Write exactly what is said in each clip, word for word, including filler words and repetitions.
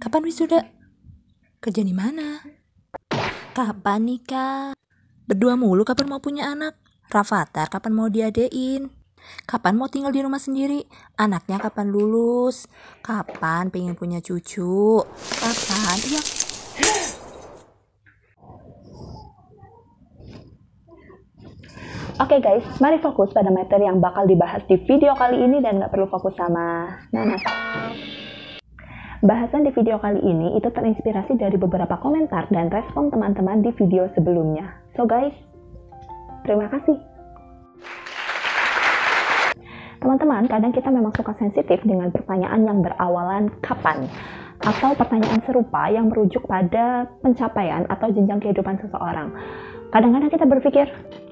Kapan wisuda? Kerja di mana? Kapan nikah? Berdua mulu kapan mau punya anak? Rafathar kapan mau diadein? Kapan mau tinggal di rumah sendiri? Anaknya kapan lulus? Kapan pengen punya cucu? Kapan? Iya. Oke okay guys, mari fokus pada materi yang bakal dibahas di video kali ini dan nggak perlu fokus sama nanas. Bahasan di video kali ini itu terinspirasi dari beberapa komentar dan respon teman-teman di video sebelumnya. So guys, terima kasih. Teman-teman, kadang kita memang suka sensitif dengan pertanyaan yang berawalan kapan, atau pertanyaan serupa yang merujuk pada pencapaian atau jenjang kehidupan seseorang. Kadang-kadang kita berpikir,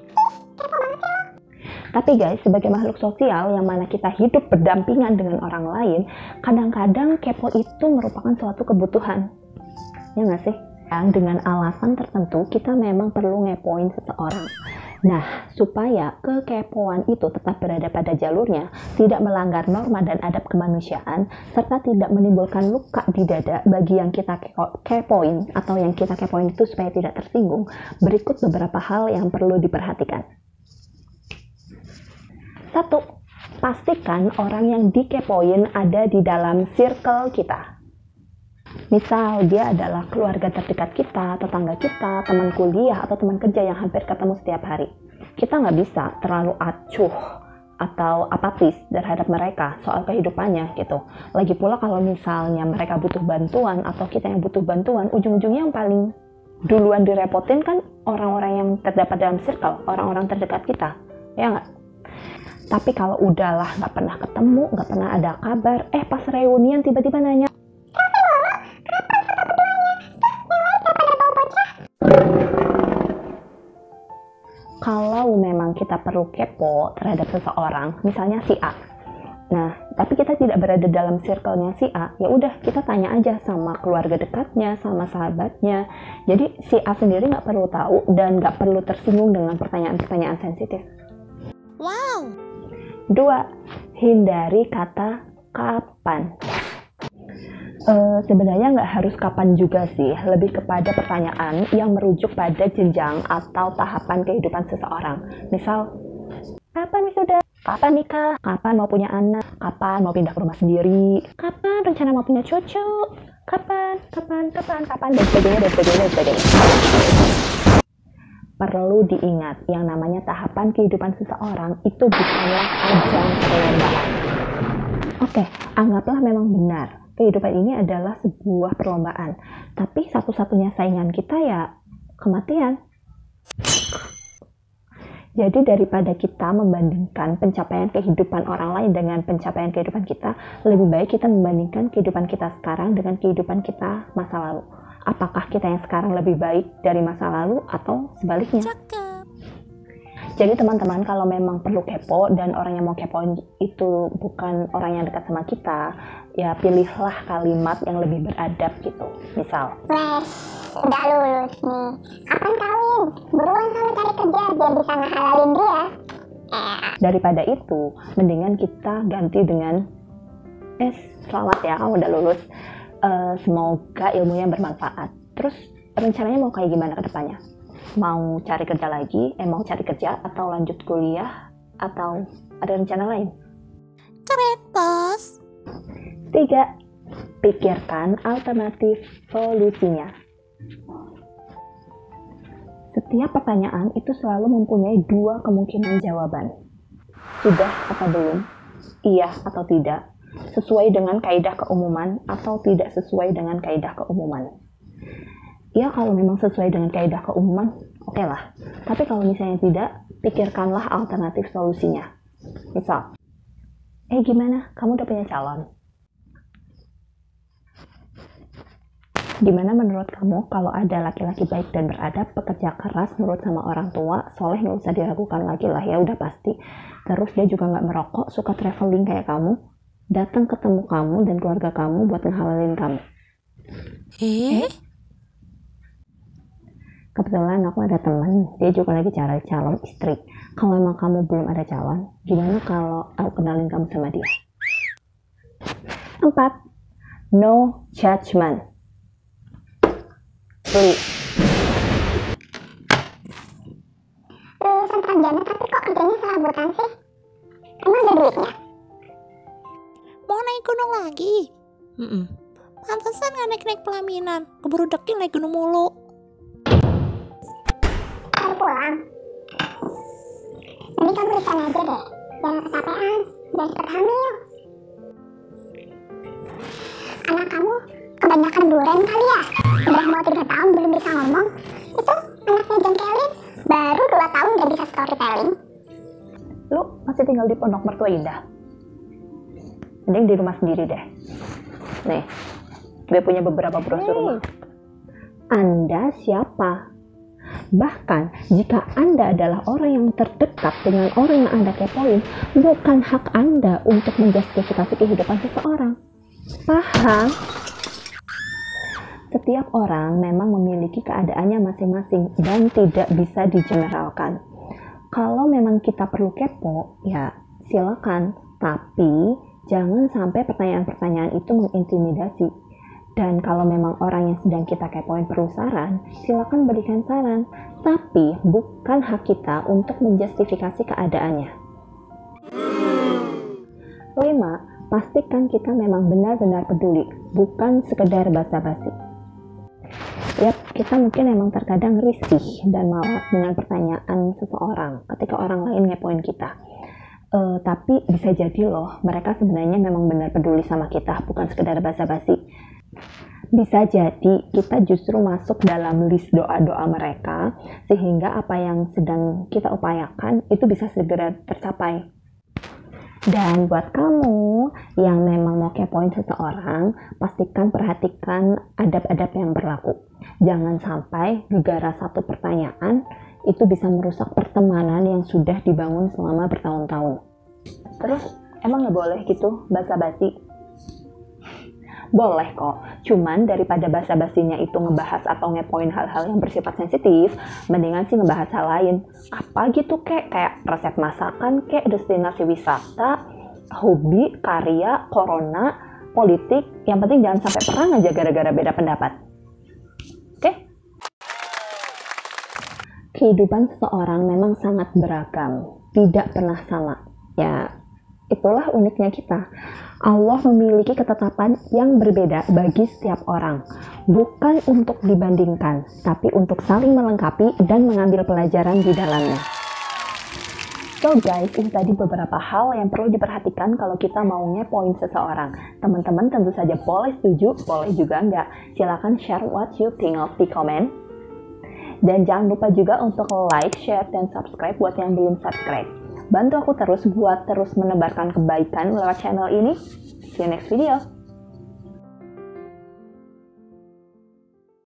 tapi guys, sebagai makhluk sosial yang mana kita hidup berdampingan dengan orang lain, kadang-kadang kepo itu merupakan suatu kebutuhan. Ya nggak sih? Yang dengan alasan tertentu kita memang perlu ngepoin seseorang. Nah, supaya kekepoan itu tetap berada pada jalurnya, tidak melanggar norma dan adab kemanusiaan, serta tidak menimbulkan luka di dada bagi yang kita kepoin atau yang kita kepoin itu supaya tidak tersinggung, berikut beberapa hal yang perlu diperhatikan. Satu, pastikan orang yang dikepoin ada di dalam circle kita. Misal dia adalah keluarga terdekat kita, tetangga kita, teman kuliah, atau teman kerja yang hampir ketemu setiap hari. Kita nggak bisa terlalu acuh atau apatis terhadap mereka soal kehidupannya gitu. Lagi pula kalau misalnya mereka butuh bantuan atau kita yang butuh bantuan, ujung-ujungnya yang paling duluan direpotin kan orang-orang yang terdapat dalam circle, orang-orang terdekat kita, ya nggak? Tapi kalau udahlah nggak pernah ketemu, nggak pernah ada kabar, eh pas reunian tiba-tiba nanya, kalau memang kita perlu kepo terhadap seseorang, misalnya si A. Nah, tapi kita tidak berada dalam circle-nya si A, ya udah kita tanya aja sama keluarga dekatnya, sama sahabatnya. Jadi si A sendiri nggak perlu tahu dan nggak perlu tersinggung dengan pertanyaan-pertanyaan sensitif. Wow. Dua, hindari kata kapan. Uh, sebenarnya nggak harus kapan juga sih, lebih kepada pertanyaan yang merujuk pada jenjang atau tahapan kehidupan seseorang. Misal, kapan wisuda? Kapan nikah? Kapan mau punya anak? Kapan mau pindah ke rumah sendiri? Kapan rencana mau punya cucu? Kapan? Kapan? Kapan? Kapan? Dan sebagainya, dan sebagainya, dan sebagainya. Perlu diingat, yang namanya tahapan kehidupan seseorang itu bukanlah ajang perlombaan. Oke, anggaplah memang benar. Kehidupan ini adalah sebuah perlombaan, tapi satu-satunya saingan kita ya kematian. Jadi daripada kita membandingkan pencapaian kehidupan orang lain dengan pencapaian kehidupan kita, lebih baik kita membandingkan kehidupan kita sekarang dengan kehidupan kita masa lalu. Apakah kita yang sekarang lebih baik dari masa lalu atau sebaliknya? Jadi teman-teman, kalau memang perlu kepo dan orang yang mau kepoin itu bukan orang yang dekat sama kita, ya pilihlah kalimat yang lebih beradab gitu. Misal, Wes, udah lulus nih, kapan kawin? Buruan sana cari kerja biar bisa ngehalalin dia. Eh. Daripada itu, mendingan kita ganti dengan, eh selamat ya kamu udah lulus, uh, semoga ilmunya bermanfaat. Terus rencananya mau kayak gimana ke depannya? Mau cari kerja lagi, eh mau cari kerja atau lanjut kuliah, atau ada rencana lain? Keren, bos. Tiga, pikirkan alternatif solusinya. Setiap pertanyaan itu selalu mempunyai dua kemungkinan jawaban. Sudah atau belum, iya atau tidak, sesuai dengan kaidah keumuman atau tidak sesuai dengan kaidah keumuman. Ya kalau memang sesuai dengan kaidah keumuman, oke okay lah. Tapi kalau misalnya tidak, pikirkanlah alternatif solusinya. Misal, eh gimana? Kamu udah punya calon? Gimana menurut kamu kalau ada laki-laki baik dan beradab, pekerja keras, nurut sama orang tua, soleh, nggak usah diragukan lagi lah ya, udah pasti. Terus dia juga nggak merokok, suka traveling kayak kamu, datang ketemu kamu dan keluarga kamu buat ngehalalin kamu. Eh? eh? Kebetulan aku ada teman, dia juga lagi cari calon istri. Kalau emang kamu belum ada calon, gimana kalau aku kenalin kamu sama dia? Empat, No judgment. Please. Lulusan sarjana tapi kok kerjanya serabutan sih? Emang ada duitnya? Mau naik gunung lagi? Mm-mm. Pantesan gak naik-naik pelaminan, keburu dekil naik gunung mulu. Baru pulang. Nanti kamu di sana aja deh, jangan kecapean, biar cepet hamil. Anak kamu kebanyakan duren kali ya? Udah mau tiga tahun belum bisa ngomong. Itu anaknya jengkelin, baru dua tahun udah bisa storytelling. Lu masih tinggal di pondok mertua Indah? Mending di rumah sendiri deh. Nih, gue punya beberapa brosur rumah. Anda siapa? Bahkan jika Anda adalah orang yang terdekat dengan orang yang Anda kepoin, bukan hak Anda untuk menjustifikasi kehidupan seseorang. Paham? Setiap orang memang memiliki keadaannya masing-masing dan tidak bisa digeneralkan. Kalau memang kita perlu kepo, ya silakan. Tapi jangan sampai pertanyaan-pertanyaan itu mengintimidasi. Dan kalau memang orang yang sedang kita kepoin perlu saran, silakan berikan saran. Tapi bukan hak kita untuk menjustifikasi keadaannya. Lima, pastikan kita memang benar-benar peduli, bukan sekedar basa-basi. Yap, kita mungkin emang terkadang risih dan malas dengan pertanyaan seseorang ketika orang lain ngepoin kita. Uh, tapi bisa jadi loh, mereka sebenarnya memang benar peduli sama kita, bukan sekedar basa-basi. Bisa jadi kita justru masuk dalam list doa-doa mereka, sehingga apa yang sedang kita upayakan itu bisa segera tercapai. Dan buat kamu yang memang mau kepoin seseorang, pastikan perhatikan adab-adab yang berlaku. Jangan sampai gara-gara satu pertanyaan itu bisa merusak pertemanan yang sudah dibangun selama bertahun-tahun. Terus emang nggak boleh gitu basa-basi? Boleh kok, cuman daripada basa-basinya itu ngebahas atau ngepoin hal-hal yang bersifat sensitif, mendingan sih ngebahas hal lain. Apa gitu kek, kayak resep masakan kek, destinasi wisata, hobi, karya, corona, politik. Yang penting jangan sampai perang aja gara-gara beda pendapat. Oke? Kehidupan seseorang memang sangat beragam, tidak pernah sama. Ya, itulah uniknya kita. Allah memiliki ketetapan yang berbeda bagi setiap orang, bukan untuk dibandingkan, tapi untuk saling melengkapi dan mengambil pelajaran di dalamnya. So guys, ini tadi beberapa hal yang perlu diperhatikan kalau kita mau ngepoin seseorang. Teman-teman tentu saja boleh setuju, boleh juga enggak. Silakan share what you think of di komen. Dan jangan lupa juga untuk like, share, dan subscribe buat yang belum subscribe. Bantu aku terus buat terus menebarkan kebaikan lewat channel ini. See you next video.